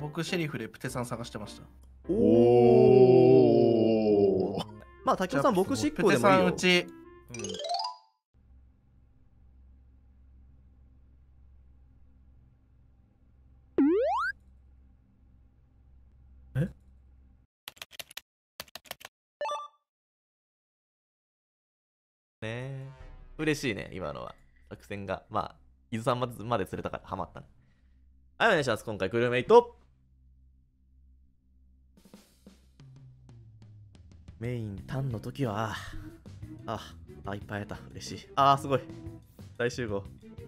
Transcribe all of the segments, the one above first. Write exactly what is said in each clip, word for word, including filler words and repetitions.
僕シェリフでプテさん探してました。 おお。 まあ滝尾さん僕執行でもいいよ。 プテさんうち。 うん、えねえ嬉しいね今のは作戦が。まあ伊豆さんまでまで釣れたからハマったね。はい、お願いします。今回クルーメイトメインタンの時はああいっぱい会えた。嬉しい。あーすごい大集合。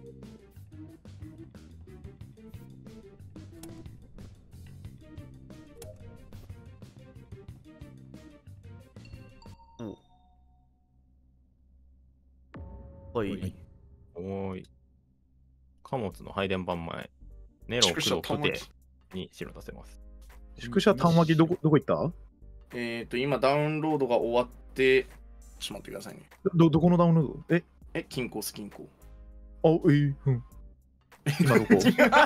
おい、はい、 おい。貨物の配電盤前、ネロ、黒、プテに白出せます。 宿舎単巻きどこ、どこ行った？ えっと、今ダウンロードが終わって、ちょっと待ってくださいね。 ど、どこのダウンロード？ええ、金庫す、金庫。 あ、えー、うん。今どこ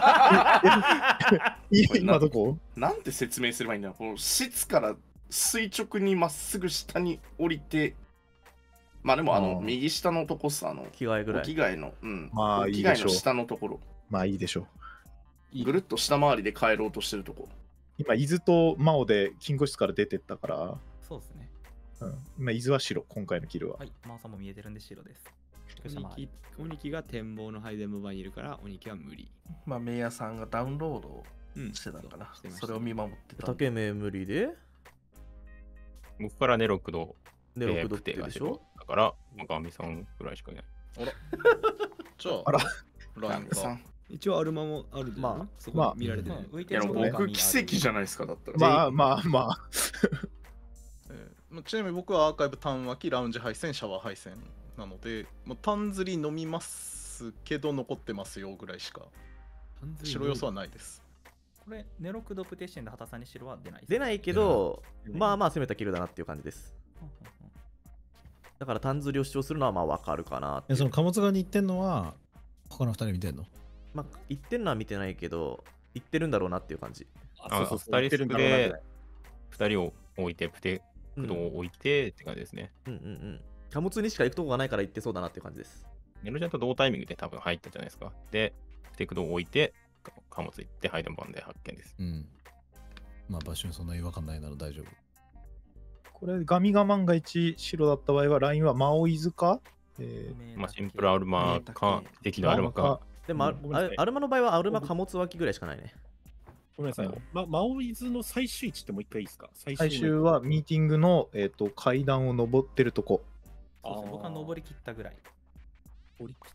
今どこなんて説明すればいいんだろう。この室から垂直にまっすぐ下に降りて、まあでもあの右下のとこさ、あの着替えぐらい。 着替えの、うん。 まあいいでしょう。 着替えの下のところ。 まあいいでしょう。ぐるっと下回りで帰ろうとしてるとこ。 今、伊豆と真央で金庫室から出てったから。 そうですね。 うん。今、伊豆は白、今回のキルは。 はい、真央さんも見えてるんで白です。 おにきが展望の配電部場にいるから、おにきは無理。 まあ、メイヤさんがダウンロードしてたのかな。うん、そ, それを見守ってた。 竹目無理で僕からネロクド。 ネロクドってでしょ。 だから、ガミさんぐらいしかいない。 あら。じゃあ、 あら、 ラインか。 一応アルマもあるで、 まあ、 そこ見られてる。 いや、僕奇跡じゃないですか、だったら。 まあまあまあ。 えー、ちなみに僕はアーカイブ単脇、ラウンジ配線、シャワー配線なので、もう単釣り飲みますけど残ってますよぐらいしか白要素はないです。 これ、ネロクドプティションで畑さんに白は出ないです。 出ないけど、まあまあ攻めたキルだなっていう感じです。だから単釣りを主張するのはまあわかるかなって。 その貨物側に行ってんのは他のふたり見てんの？ まあ行ってんのは見てないけど行ってるんだろうなっていう感じ。 あ、そうそう、ふたりスクでふたりを置いてプテクドを置いてって感じですね。 うんうんうん。貨物にしか行くとこがないから行ってそうだなっていう感じです。 ネロちゃんと同タイミングで多分入ったじゃないですか。で、プテクドを置いて貨物行って配電盤で発見です。 うん。まあ場所にそんな違和感ないなら大丈夫。 これ、ガミが万が一白だった場合は、ラインはマオイズか、えー、まあシンプルアルマか、敵のアルマか。 でも、アルマの場合はアルマ貨物脇ぐらいしかないね。 ごめんなさい。ま、マオイズの最終位置ってもう一回いいですか？ 最終最終はミーティングの、えー、と階段を登ってるとこ。 そうですね、僕は登り切ったぐらい。 登り切った。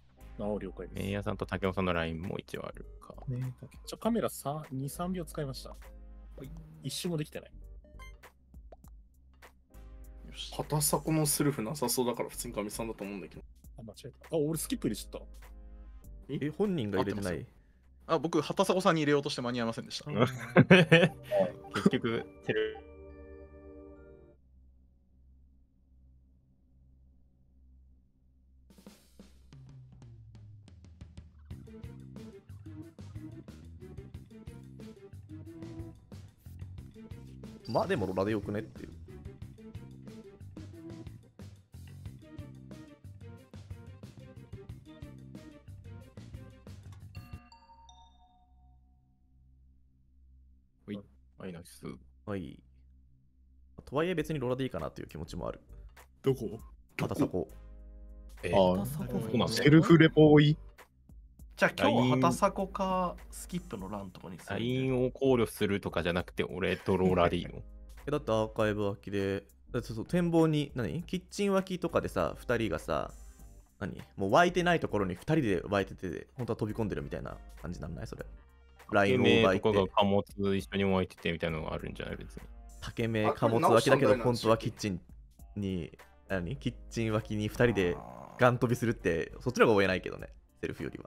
ああ、了解です。 メイヤさんと竹尾さんのラインも一応あるか。 ね、ちょカメラに、さんびょう使いました。一瞬もできてない。 畑迫のスルフなさそうだから普通にガミさんだと思うんだけど。 あ、間違えた。あ、俺スキップ入れちゃった。 え、本人が入れてない？ あ、僕、畑迫さんに入れようとして間に合いませんでした。 結局、テレまあでもロラでよくねっていう。 はい、ナイス。 はい。とはいえ別にロラでいいかなという気持ちもある。 どこ？ 畑迫。 えー、あそうなんセルフレポ多い。 じゃあ今日は畑迫かスキップの欄とかにラインを考慮するとかじゃなくて俺とローラーでいいの？ えだってアーカイブ脇で、だってそう展望に何キッチン脇とかでさ、ふたりがさ、何もう湧いてないところにふたりで湧いてて、本当は飛び込んでるみたいな感じなんないそれ。 ラインを奪いて。とかが貨物一緒に湧いててみたいなのがあるんじゃない別に。 竹目貨物脇だけど、本当はキッチンに、何キッチン脇にふたりでガン飛びするって、そっちの方が追えないけどね、セルフよりは。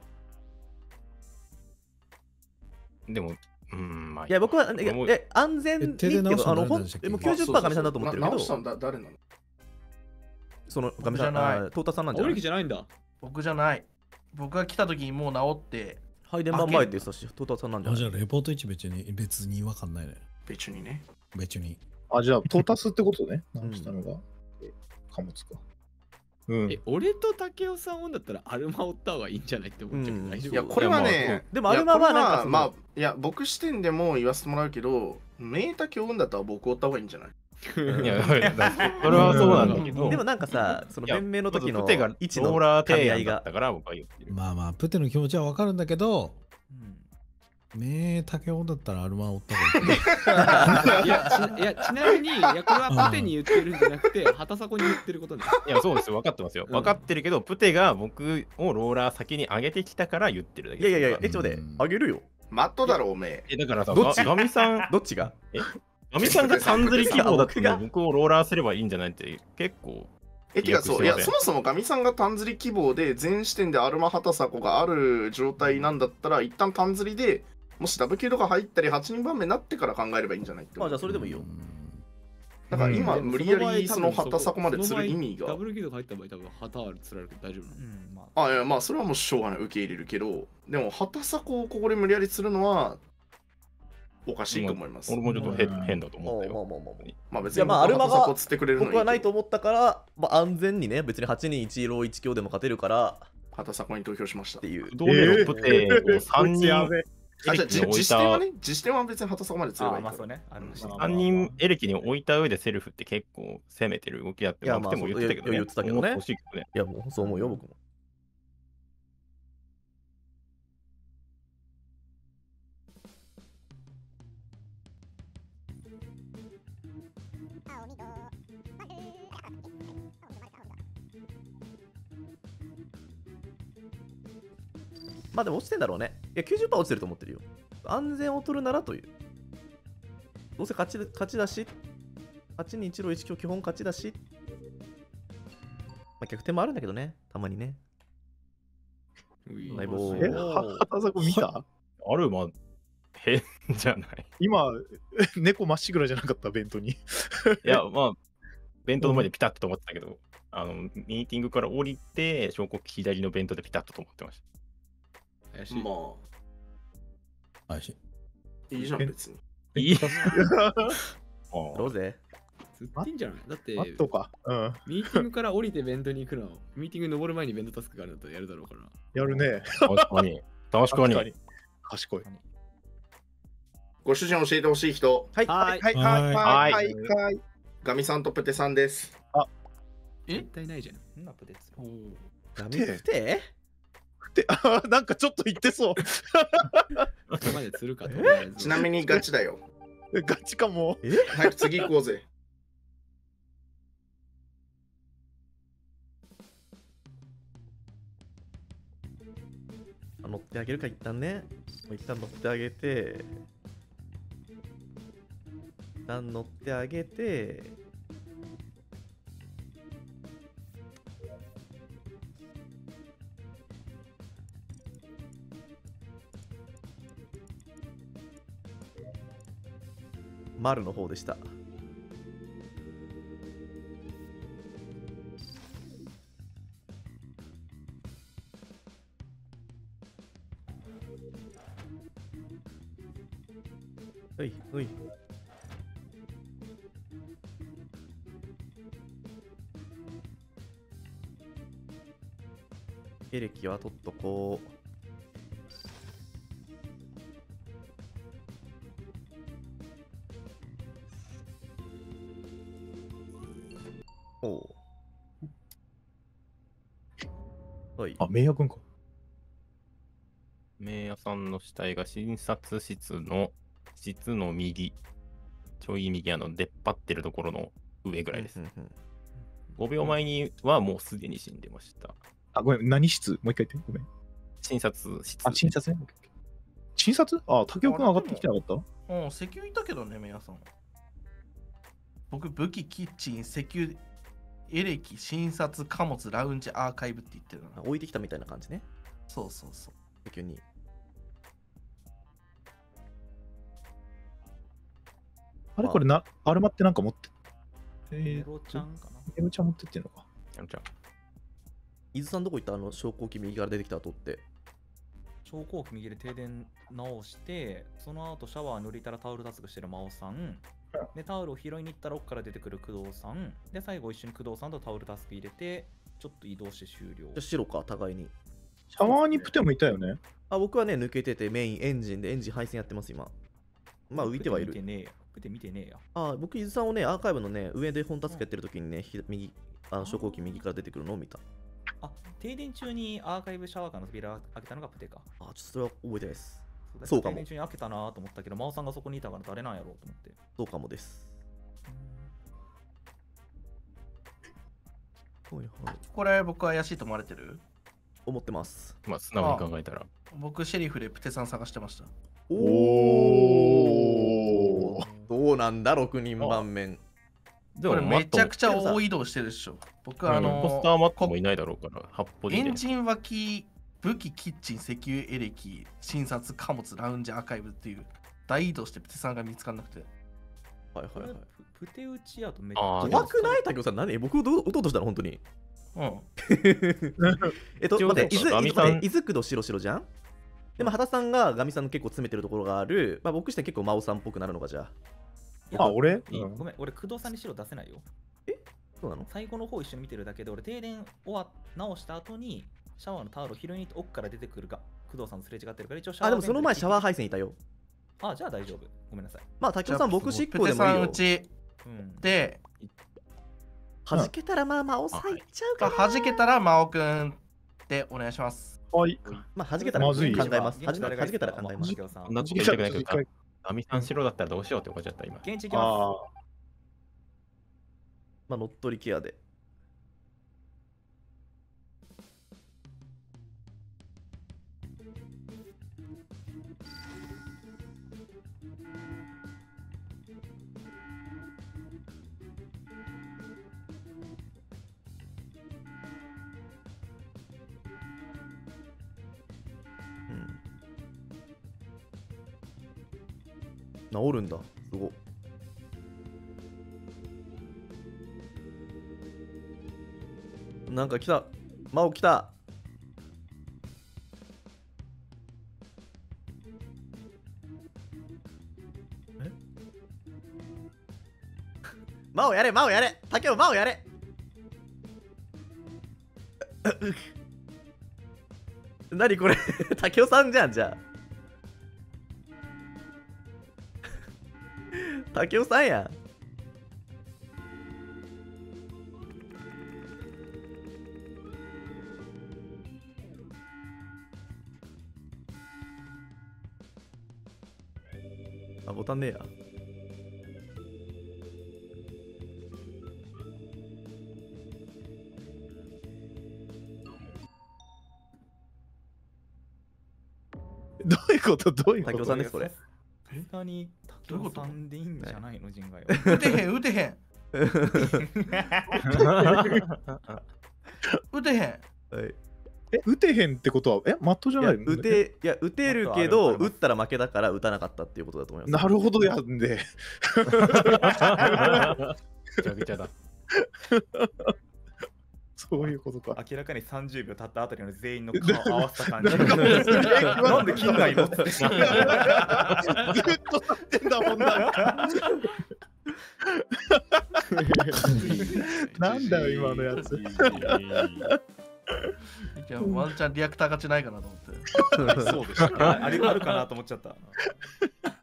でも、うん、まあ。 いや、僕は、いやえ安全にけど、あの、ほんもう きゅうじゅっパーセント ガミさんだと思ってるけど。 直したの誰なの？ そのガミさん、トータさんなんじゃない？ 俺じゃないんだ。 僕じゃない。僕が来た時にもう直って、 配電盤前って言ってたし、トータスさんなんじゃあ、 ない？ じゃあレポートいち別に別に違和感ないね。 別にね。 別に。 あ、じゃあ、トータスってことね。直したのが。え貨物か。 うんえ、俺と竹雄さんをだったらアルマ追った方がいいんじゃないって思っちゃうけど、 うん大丈夫いや、これはね、 いやでもいやアルマはこれなんかそのまあ、いや、僕視点でも言わせてもらうけど、メータ教運だったら僕追った方がいいんじゃない？ いや、だからそれはそうなんだけど。 でもなんかさ、そのいや弁明の時のプテが位置のローラー噛み合いが提案だっ。たから僕は言ってる。 まあまあ、プテの気持ちはわかるんだけど、 うんめーたけおだったらアルマ追った方がいい。 いやちいやちなみに、いやこれはプテに言ってるんじゃなくて、畑迫に言ってることね。 いや、そうですよ。分かってますよ。 うん分かってるけど、プテが僕をローラー先に上げてきたから言ってるだけです。 いやいやいや、え、ちょっと待って、あげるよ。 マットだろ、おめえ。 え、だからさ、 どっちガガミさん、 どっちが？ ガミさんがタンズリ希望だった僕がら僕をローラーすればいいんじゃないって結構。 え、てかそう、いや、 飛躍してませんそもそもガミさんがタンズリ希望で、全視点でアルマハタサコがある状態なんだったら、一旦タンズリで、もしダブキューとか入ったりはちにんばんめになってから考えればいいんじゃないってまあ、 思う。 じゃあそれでもいいよ。 だから今、 うん無理やりそのハタサコまでその場合釣る意味が。 ダブルキルとか入った場合、多分旗は釣られるけど大丈夫なの。 うん、まあ、 あ、いや、まあ、それはもうしょうがない、受け入れるけど、でも、ハタサコをここで無理やり釣るのは、おかしいと思います。 俺もちょっと変うん変だとまあ思ったよ。 まあまあまあまあ。 まあ別いやに僕はまあアルマがハタサコ釣ってくれるの僕はないいと思ったから、まあ、安全にね、別にはちにんいちローいち強でも勝てるからハタサコに投票しましたって。いう。 どうでもプテをさんにん、 こいつやべえあ、じゃあ、じエレキに置い自視点はた、 ね、自視点は別にハタサコまで釣ればああ、 いいから。 まあそうね。ありました。 まあさんにんエレキに置いた上でセルフって結構攻めてる動きだって、 いやまあ、プテも言ってたけどね。 まあそう言ってたけどね思ってほしいけどね。 いや、もうそう思うよ、僕も。まあでも落ちてんだろうね。いや、きゅうじゅっパーセント落ちてると思ってるよ。安全を取るならという。どうせ勝ち勝ちだし、はちにいちローいち強基本勝ちだし。まあ逆転もあるんだけどね、たまにね。内棒。 え、は畑迫見た？ アルマ、変じゃない。 今、猫まっしぐらじゃなかった、ベントに。 いや、まあ、弁当の前でピタッと止まってたけど、あの、ミーティングから降りて、証拠左の弁当でピタッと止まってまし怪しい。 まはいし。 あ、いいじゃん、別に。 た。いい。 ロあゼ釣ってんじゃないだって、 マットか。うん。 ミーティングから降りてベントに行くの、ミーティング登る前にベントタスクがあるんだったらやるだろうから。 やるね。 あ確かに。確かに。 賢い。 ご主人教えてほしい人、 はい。 はい。 はいはいはいはい。 ガミさんとプテさんです。 え絶対ないじゃん。 そんなプテツよ。 ガミプテで、あ、なんかちょっと言ってそう。 ここまで釣るかとりあえずちなみにガチだよ。 ガチかも。 早く次行こうぜ。 乗ってあげるか、一旦ね。もう一旦乗ってあげて。一旦乗ってあげて。丸の方でした。ほいほい。エレキは取っとこう。おう。はい。 あ、名役か。 名屋さんの死体が診察室の室の右、ちょい右、あの出っ張ってるところの上ぐらいです。 うんうんうんごびょうまえにはもうすでに死んでました。 あ、ごめん、何室もう一回言って。ごめん。 診察室。 あ、診察ね。診察あ、竹雄くん上がってきてなかったうん、石油いたけどね、皆さん。僕、武器、キッチン、石油、エレキ、診察、貨物、ラウンジ、アーカイブって言ってるな。 あ置いてきたみたいな感じね。 そうそうそう。 急に。 あれこれな、アルマってなんか持って。えメー、 ロちゃんかな。 エロちゃん持ってってんのか。 あのじゃあ伊豆さんどこ行ったあの昇降機右から出てきた後って。 昇降機右で停電直して、その後シャワー塗りたらタオルタスクしてる真央さん、で、タオルを拾いに行ったら奥から出てくる工藤さん、で、最後一緒に工藤さんとタオルタスク入れて、ちょっと移動して終了。 じゃあ白か、互いに。 シャワーにプテもいたよね。 あ、僕はね、抜けててメインエンジンでエンジン配線やってます、今。まあ、浮いてはいる。 見てねえや。見て見てねえや。 あ、僕、伊豆さんをね、アーカイブのね、上で本タスクやってる時にね、ひ右、あの昇降機右から出てくるのを見た。 あ、停電中にアーカイブシャワーからの扉開けたのがプテか。 あ、ちょっとそれは覚えてないです。 だそうかも停電中に開けたなと思ったけど、真央さんがそこにいたから誰なんやろうと思って。 そうかもです。はいはい。 これ僕は怪しいと思われてる？ 思ってます。 まあ、素直に考えたら。 僕、シェリフでプテさん探してました。 おお。どうなんだ、ろくにん盤面。 これめちゃくちゃ大移動してるでしょ。僕はあの、 ポスターマットもいないだろうから、はっぽりで。 エンジン脇、武器、キッチン、石油、エレキ、診察、貨物、ラウンジ、アーカイブっていう大移動してプテさんが見つからなくて。 はいはいはい。 プテ打ちやとめっちゃ怖くない？竹雄さん、何？僕を撃とうとしたの、本当に。 うん。 えっと、待って、伊豆、 ガミさん伊豆区の白白じゃん？でも、畑さんがガミさんの結構詰めてるところがある。まあ、僕して結構真央さんっぽくなるのがじゃあ。 いやあ、俺いいごめん、俺、工藤さんに白出せないよ。 そうなの？ 最後の方一緒に見てるだけで、俺、停電終わ直した後に、シャワーのタオルを拾いに行って奥から出てくるが、工藤さんとすれ違ってるから、一応シャワー。 あ、でもその前シャワーー。 配線いたよ。 あ、じゃあ大丈夫。ごめんなさい。 まあ、竹雄さん、僕執行プテさんでもいいよ。 うちうん。 で、 弾けたらまあ、真央さんいっちゃうかな。 弾けたら真央くんでお願いします。 はい。 まあ、弾けたら考まずいえます。弾け弾けたら考えます。 す。 こんなこと言いたくないけどさ、ガミさん白だったらどうしようって思っちゃった、今。 現地行きまあまあ、乗っ取りケアで。うん。治るんだ。すごっ。なんか来た。真央来た。え真央やれ、真央やれ。竹雄、真央やれ。何これ竹雄さんじゃん、じゃあ。竹雄さんやん。あ、ボタンねえや。 どういうことどういうこと竹雄さんです、それ。 さすがに、竹雄さんでいいんじゃないの、人外は。 撃てへん、撃てへん。撃てへん。 はい。 え、撃てへんってことは、え、マットじゃいや、 ないの打て、いや、打てるけど、打ったら負けだから打たなかったっていうことだと思います。 なるほどやんで。 ぐちゃぐちゃだ。 そういうことか。 明らかにさんじゅうびょう経ったあたりの全員の顔を合わせた感じ。 なんかなんで金がいるのって。 ずっと立ってんだもんなんか。なんだよ、今のやつ。 いや、ワンチャンリアクター勝ちないかなと思って。 そうですね。あれあるかなと思っちゃった。